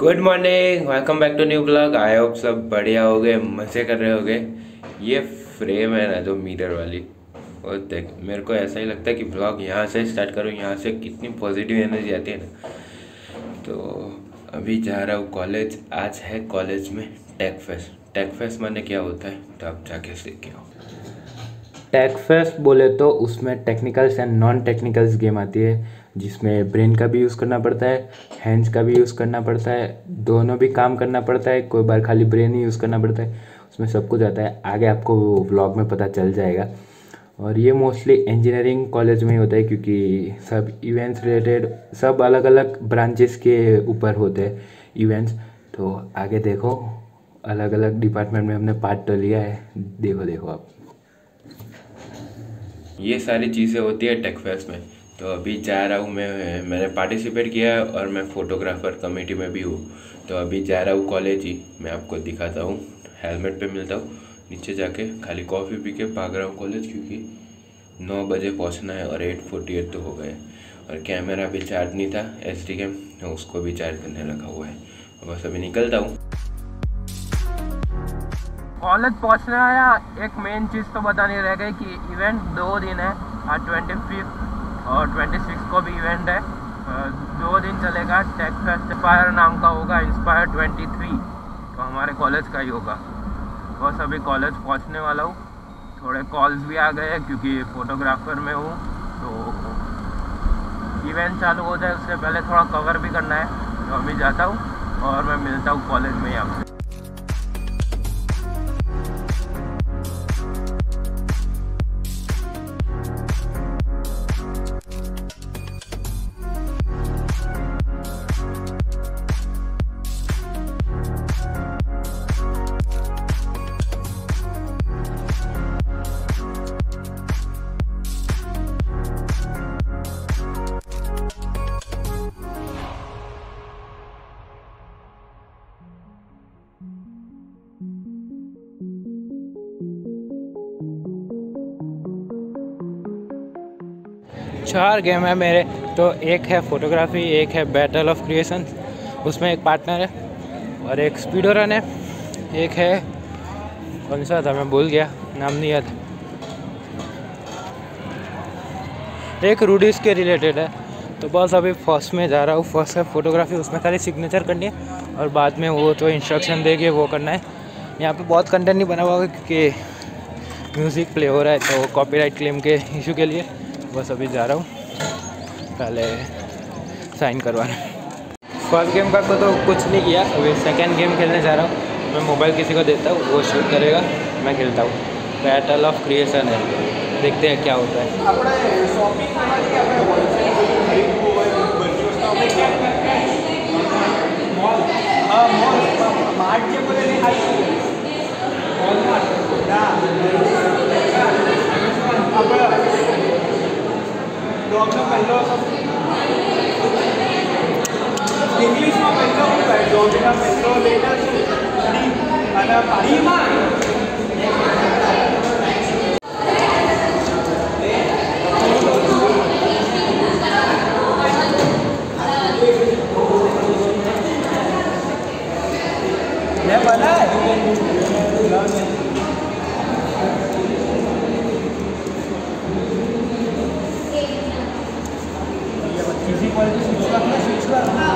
Good morning, welcome back to new vlog. I hope सब बढ़िया हो गए, मज़े कर रहे होगे। ये फ्रेम है ना जो मिरर वाली, और देख मेरे को ऐसा ही लगता है कि ब्लॉग यहाँ से स्टार्ट करूँ, यहाँ से कितनी पॉजिटिव एनर्जी आती है ना। तो अभी जा रहा हूँ कॉलेज। आज है कॉलेज में टेक फेस्ट। टेक फेस्ट माने क्या होता है तो आप जाके सीख के आओ। टेक फेस्ट बोले तो उसमें technicals and non technicals game आती है, जिसमें ब्रेन का भी यूज़ करना पड़ता है, हैंड्स का भी यूज़ करना पड़ता है, दोनों भी काम करना पड़ता है। कोई बार खाली ब्रेन ही यूज़ करना पड़ता है, उसमें सब कुछ आता है। आगे आपको व्लॉग में पता चल जाएगा। और ये मोस्टली इंजीनियरिंग कॉलेज में ही होता है, क्योंकि सब इवेंट्स रिलेटेड सब अलग अलग ब्रांचेस के ऊपर होते हैं इवेंट्स। तो आगे देखो, अलग अलग डिपार्टमेंट में हमने पार्ट तो लिया है। देखो आप, ये सारी चीज़ें होती है टेक फेस्ट में। तो अभी जा रहा हूँ मैंने पार्टिसिपेट किया है और मैं फ़ोटोग्राफ़र कमेटी में भी हूँ। तो अभी जा रहा हूँ कॉलेज ही, मैं आपको दिखाता हूँ। हेलमेट पे मिलता हूँ, नीचे जाके खाली कॉफ़ी पी के भाग रहा हूँ कॉलेज, क्योंकि 9 बजे पहुँचना है और 8:48 तो हो गए। और कैमरा भी चार्ज नहीं था, SD कैम, उसको भी चार्ज करने लगा हुआ है। बस अभी निकलता हूँ। कॉलेज पहुंचने आया, एक मेन चीज़ तो बतानी रह गई कि इवेंट 2 दिन है। आज 25 और 26 को भी इवेंट है। 2 दिन चलेगा। टेक फेस्ट इंस्पायर नाम का होगा, इंस्पायर 23। तो हमारे कॉलेज का ही होगा। बस अभी कॉलेज पहुंचने वाला हूँ। थोड़े कॉल्स भी आ गए हैं क्योंकि फ़ोटोग्राफ़र में हूँ, तो इवेंट चालू हो जाए उससे पहले थोड़ा कवर भी करना है। तो अभी जाता हूँ और मैं मिलता हूँ कॉलेज में ही आपसे। चार गेम है मेरे, तो एक है फोटोग्राफी, एक है बैटल ऑफ क्रिएशन, उसमें एक पार्टनर है, और एक स्पीडो रन है, एक है कौन सा था मैं भूल गया, नाम नहीं याद, एक रूडीज के रिलेटेड है। तो बस अभी फर्स्ट में जा रहा हूँ। फर्स्ट है फोटोग्राफी, उसमें खाली सिग्नेचर करनी है और बाद में वो तो इंस्ट्रक्शन देके वो करना है। यहाँ पे बहुत कंटेंट नहीं बना हुआ है क्योंकि म्यूज़िक प्ले हो रहा है, तो कॉपीराइट क्लेम के इशू के लिए बस अभी जा रहा हूँ पहले साइन करवाना। फर्स्ट गेम का तो कुछ नहीं किया, अभी सेकेंड गेम खेलने जा रहा हूँ। मैं मोबाइल किसी को देता हूँ, वो शूट करेगा, मैं खेलता हूँ। बैटल ऑफ क्रिएशन है, देखते हैं क्या होता है। इंग्लिश में पहले होता है डोमिना पेट्रो लेटर डी अना पारीमा ये बना है किसी क्वालिटी 6 लाख में 6 लाख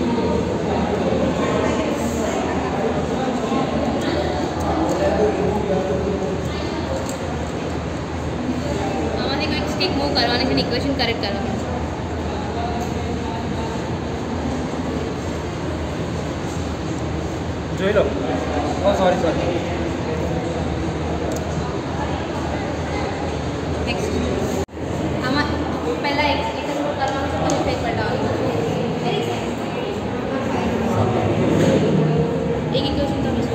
मूव करवाने से इक्वेशन करेक्ट करवाना। जोई लो। ओह सॉरी नेक्स्ट हमारा पहला एक मूव करवाने से पहले फेक पर डाल एक इक्वेशन का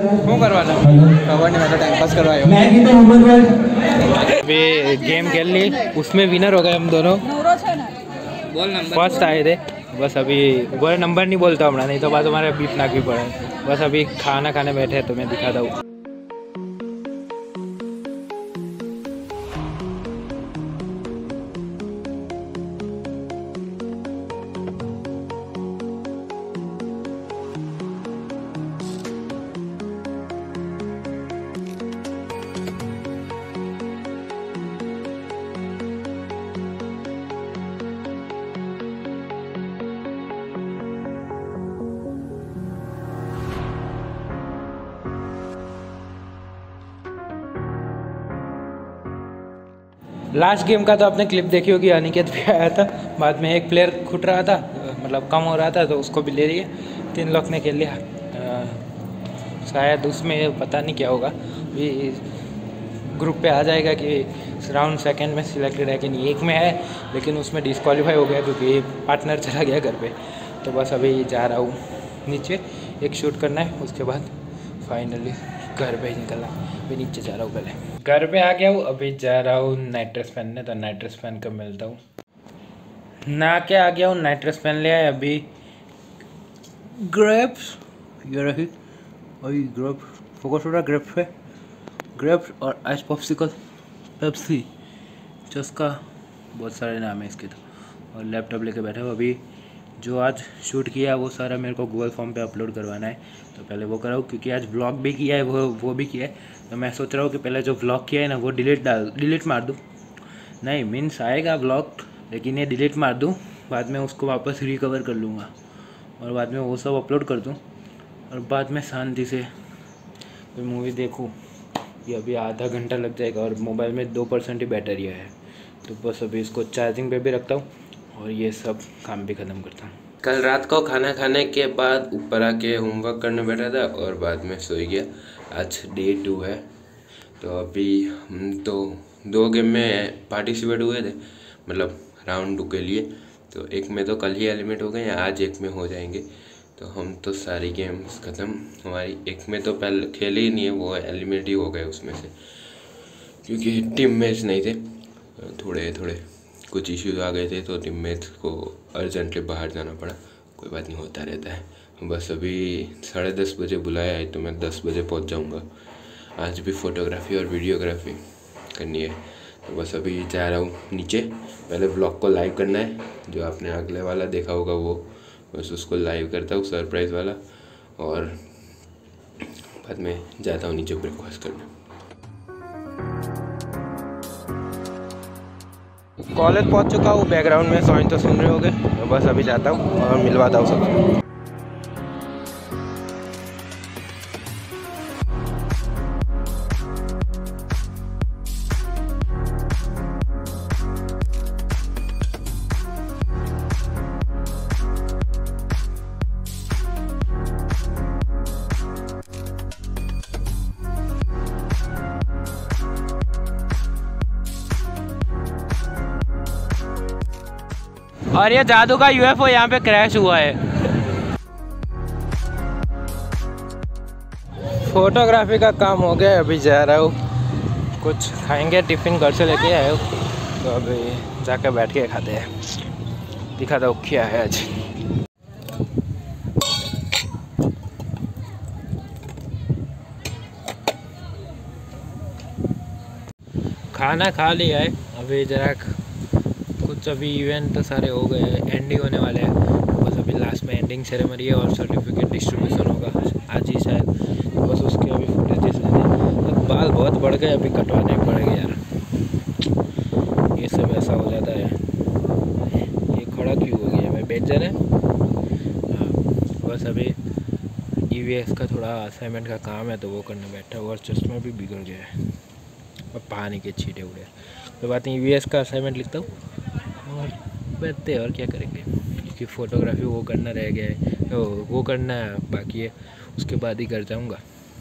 શું કરવાના ખબર नहीं, मैं तो टाइम पास करवाया अभी गेम खेल ली, उसमें विनर हो गए हम दोनों। बोल नंबर फर्स्ट आए थे। बस अभी बोले नंबर नहीं बोलता हमारा, नहीं तो बाद हमारे बीप नाक भी पड़े। बस अभी खाना खाने बैठे तो मैं दिखाता हूँ। लास्ट गेम का तो आपने क्लिप देखी होगी, अनिकेत भी आया था। बाद में एक प्लेयर खुट रहा था, मतलब कम हो रहा था, तो उसको भी ले रही है। 3 लोग ने खेल लिया। शायद उसमें पता नहीं क्या होगा, भी ग्रुप पे आ जाएगा कि राउंड सेकंड में सिलेक्टेड है कि नहीं। एक में है लेकिन उसमें डिस्क्वालीफाई हो गया क्योंकि पार्टनर चला गया घर पे। तो बस अभी जा रहा हूँ नीचे, एक शूट करना है, उसके बाद फाइनली घर पे ही निकलना। अभी नीचे जा रहा हूँ, पहले घर पे आ गया हूँ। अभी जा रहा हूँ नाइट ड्रेस पहनने, तो नाइट ड्रेस पहन कर मिलता हूँ। ना के आ गया हूँ, नाइट ड्रेस पहन लिया है। अभी ग्रेप्स ये रही, अभी ग्रेप्स फोकस हो रहा है ग्रेप्स पे, ग्रेप्स और आइस पॉप्सिकल, पेप्सी, चस्का, बहुत सारे नाम है इसके। तो और लैपटॉप लेके बैठा हूँ। अभी जो आज शूट किया वो सारा मेरे को गूगल फॉर्म पे अपलोड करवाना है, तो पहले वो कराऊँ क्योंकि आज व्लॉग भी किया है, वो भी किया है। तो मैं सोच रहा हूँ कि पहले जो व्लॉग किया है ना वो डिलीट मार दूँ। नहीं मीन्स आएगा व्लॉग, लेकिन ये डिलीट मार दूँ, बाद में उसको वापस रिकवर कर लूँगा और बाद में वो सब अपलोड कर दूँ और बाद में शांति से कोई मूवी देखूँ। ये अभी आधा घंटा लग जाएगा और मोबाइल में 2% ही बैटरी है, तो बस अभी इसको चार्जिंग पे भी रखता हूँ और ये सब काम भी ख़त्म करता हूँ। कल रात को खाना खाने के बाद ऊपर आके होमवर्क करने बैठा था और बाद में सो गया। आज डे 2 है, तो अभी हम तो 2 गेम में पार्टिसिपेट हुए थे, मतलब राउंड 2 के लिए। तो एक में तो कल ही एलिमिनेट हो गए हैं, आज एक में हो जाएंगे। तो हम तो सारी गेम्स ख़त्म हमारी। एक में तो पहले खेले ही नहीं है, वो एलिमिनेट ही हो गए उसमें से, क्योंकि टीम मैच नहीं थे, थोड़े कुछ इश्यूज आ गए थे, तो टीम मैच को अर्जेंटली बाहर जाना पड़ा। कोई बात नहीं, होता रहता है। बस अभी 10:30 बजे बुलाया है, तो मैं 10 बजे पहुंच जाऊंगा। आज भी फोटोग्राफी और वीडियोग्राफी करनी है, तो बस अभी जा रहा हूँ नीचे। पहले ब्लॉग को लाइव करना है, जो आपने अगले वाला देखा होगा वो, बस उसको लाइव करता हूँ सरप्राइज़ वाला, और बाद में जाता हूँ नीचे ब्रेकफास्ट करने। कॉलेज पहुँच चुका हूँ, बैकग्राउंड में सॉन्ग तो सुन रहे होगे, तो बस अभी जाता हूँ और मिलवाता हूँ सबसे। और ये जादू का यूएफओ यहाँ पे क्रैश हुआ है। फोटोग्राफी का काम हो गया, अभी जा रहा हूँ, कुछ खाएंगे, टिफ़िन घर से लेके आए हो, तो अभी जाकर बैठ के खाते हैं। दिखाता हूँ क्या है आज। खाना खा लिया है, अभी जरा कुछ अभी इवेंट तो सारे हो गए, एंडिंग होने वाले हैं, बस अभी लास्ट में एंडिंग सेरेमनी है और सर्टिफिकेट डिस्ट्रीब्यूशन होगा आज ही शायद, बस उसके अभी फुटेजेस लेने। तो बाल बहुत बढ़ गए, अभी कटवाने पड़ेंगे यार, ये सब ऐसा हो जाता है। ये खड़ा क्यों हो गया, मैं बेचर है। हाँ, बस अभी EVS का थोड़ा असाइनमेंट का काम है, तो वो करने बैठा हुआ और चश्मा भी बिगड़ गया है और पानी के छींटे उड़े। तो बात नहीं, EVS का असाइनमेंट लिखता हूँ और बैठते हैं, और क्या करेंगे, क्योंकि फ़ोटोग्राफी वो करना रह गया है, तो वो करना बाकी है, उसके बाद ही घर जाऊँगा।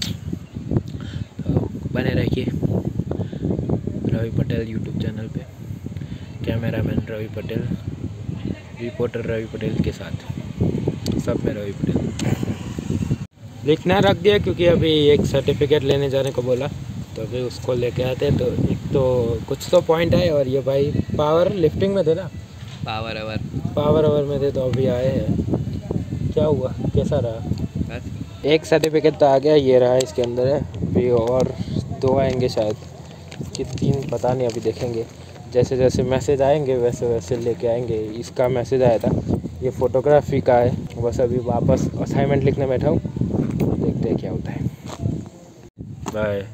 तो बने रहिए रवि पटेल यूट्यूब चैनल पे, कैमरामैन रवि पटेल, रिपोर्टर रवि पटेल के साथ, सब में रवि पटेल। लिखना रख दिया क्योंकि अभी एक सर्टिफिकेट लेने जाने को बोला, तो अभी उसको लेके आते हैं। तो एक तो कुछ तो पॉइंट है, और ये भाई पावर लिफ्टिंग में थे ना, पावर आवर में थे, तो अभी आए हैं। क्या हुआ, कैसा रहा? बस एक सर्टिफिकेट तो आ गया, ये रहा इसके अंदर है। अभी और 2 आएंगे शायद कि 3, पता नहीं, अभी देखेंगे। जैसे जैसे मैसेज आएंगे वैसे वैसे लेके आएंगे। इसका मैसेज आया था, ये फ़ोटोग्राफी का है। बस अभी वापस असाइनमेंट लिखने बैठा हूँ, देखते हैं क्या होता है। बाय।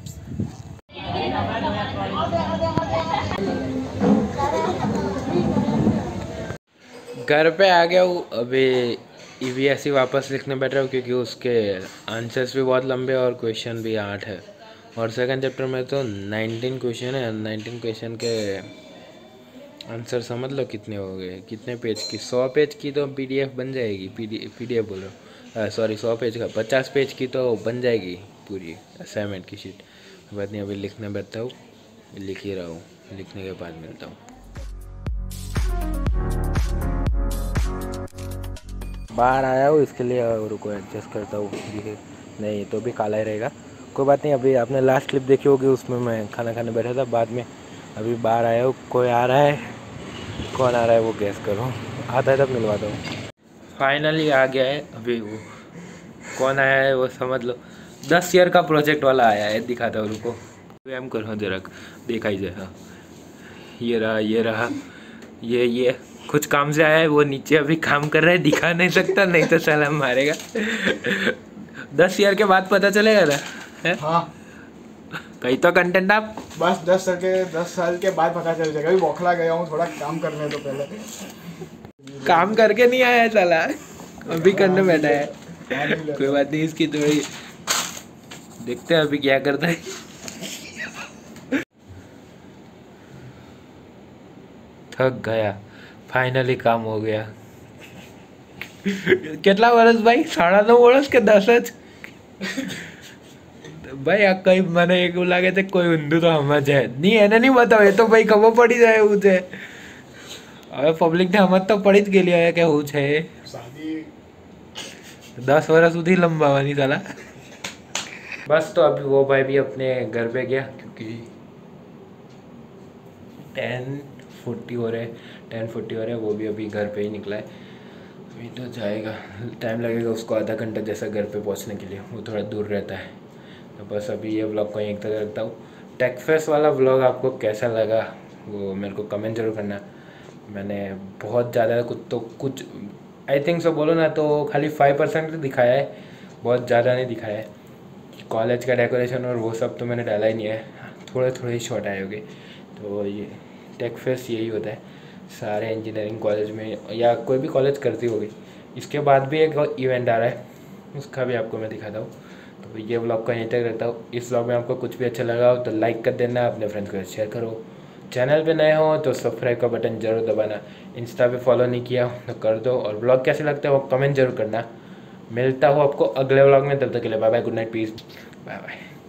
घर पे आ गया हूँ, अभी ईवीएस ही वापस लिखने बैठ रहा हूँ क्योंकि उसके आंसर्स भी बहुत लंबे और क्वेश्चन भी 8 है। और सेकंड चैप्टर में तो 19 क्वेश्चन है। 19 क्वेश्चन के आंसर समझ लो कितने हो गए, कितने पेज की। 100 पेज की तो पीडीएफ बन जाएगी, पीडीएफ बोल रहा हूँ, सॉरी 100 पेज का 50 पेज की तो बन जाएगी पूरी असाइनमेंट की शीट। बात नहीं, अभी लिखने बैठता हूँ, लिख ही रहा हूँ, लिखने के बाद मिलता हूँ। बाहर आया हूँ इसके लिए, रुको एडजस्ट करता हूँ। ये नहीं तो भी काला ही रहेगा, कोई बात नहीं। अभी आपने लास्ट क्लिप देखी होगी, उसमें मैं खाना खाने बैठा था बाद में। अभी बाहर आया हूँ, कोई आ रहा है, कौन आ रहा है वो गैस करो, आता है तब मिलवाता हूँ। फाइनली आ गया है। अभी वो कौन आया है वो समझ लो, 10 ईयर का प्रोजेक्ट वाला आया है। दिखाता हूँ, रुको एम करो जरा, देखा ही जाए। हाँ ये रहा, ये रहा, ये कुछ काम से आया है। वो नीचे अभी काम कर रहा है, दिखा नहीं सकता, नहीं तो सलाम मारेगा। 10 ईयर के बाद पता चलेगा ना, है? हाँ कहीं तो कंटेंट आप बस 10 साल के बाद पता चल जाएगा। अभी बौखला गया हूँ, थोड़ा काम करने तो पहले। काम करके नहीं आया साला, अभी करने बैठा है। कोई बात नहीं, इसकी थोड़ी देखते हैं अभी क्या करता है। थक गया, फाइनली काम हो गया। कितना वर्ष भाई? 9.5 वर्ष के 10 भाई आ कई મને એવું લાગે છે કોઈ ઊંધું તો સમજે નહીં, એને નહીં બતાવે તો ભાઈ ખબર પડી જાય એવું છે। હવે પબ્લિકને સમજ તો પડી જ ગયેલી હવે કે હું છે। 10 વર્ષ સુધી લંબાવાની साला। बस तो अभी वो भाई भी अपने घर पे गया क्योंकि 10:40 हो रहे, 10:40 हो रहे, वो भी अभी घर पे ही निकला है। अभी तो जाएगा, टाइम लगेगा उसको आधा घंटा जैसा घर पे पहुंचने के लिए, वो थोड़ा दूर रहता है। तो बस अभी ये व्लॉग को एक तरह रखता हूँ। टेकफेस्ट वाला व्लॉग आपको कैसा लगा वो मेरे को कमेंट जरूर करना। मैंने बहुत ज़्यादा कुछ आई थिंक सो बोलो ना तो खाली 5% दिखाया है, बहुत ज़्यादा नहीं दिखाया है। कॉलेज का डेकोरेशन और वो सब तो मैंने डाला ही नहीं है, थोड़े थोड़े ही शॉर्ट आए होंगे। तो ये टेकफेस्ट यही होता है सारे इंजीनियरिंग कॉलेज में, या कोई भी कॉलेज करती होगी। इसके बाद भी एक इवेंट आ रहा है, उसका भी आपको मैं दिखाता हूँ। तो ये व्लॉग का यहीं तक रहता हूँ। इस व्लॉग में आपको कुछ भी अच्छा लगा हो तो लाइक कर देना, अपने फ्रेंड्स के साथ शेयर करो। चैनल पे नए हो तो सब्सक्राइब का बटन जरूर दबाना। इंस्टा पे फॉलो नहीं किया तो कर दो, और व्लॉग कैसे लगता है वो कमेंट जरूर करना। मिलता हूँ आपको अगले व्लॉग में, तब तक के लिए bye bye, good night, peace, bye bye.